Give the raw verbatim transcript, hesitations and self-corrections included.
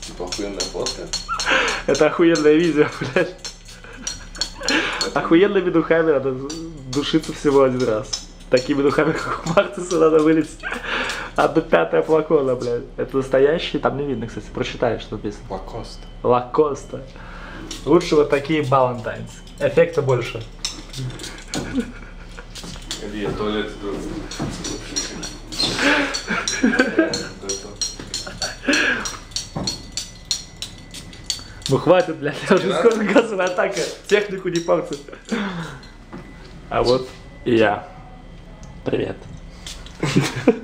Типа охуенная фотка. Это охуенное видео, блядь. Охуенными духами надо душиться всего один раз. Такими духами, как у Мартинса, надо вылить одно пятое флакона, блядь. Это настоящий, там не видно, кстати. Прочитай, что написано. Лакоста. Лакоста. Лучше вот такие Балантайнс. Эффекта больше. Где туалет тут? Ну хватит, блядь, уже скоро газовая атака. Технику не портит. А вот и я. Привет.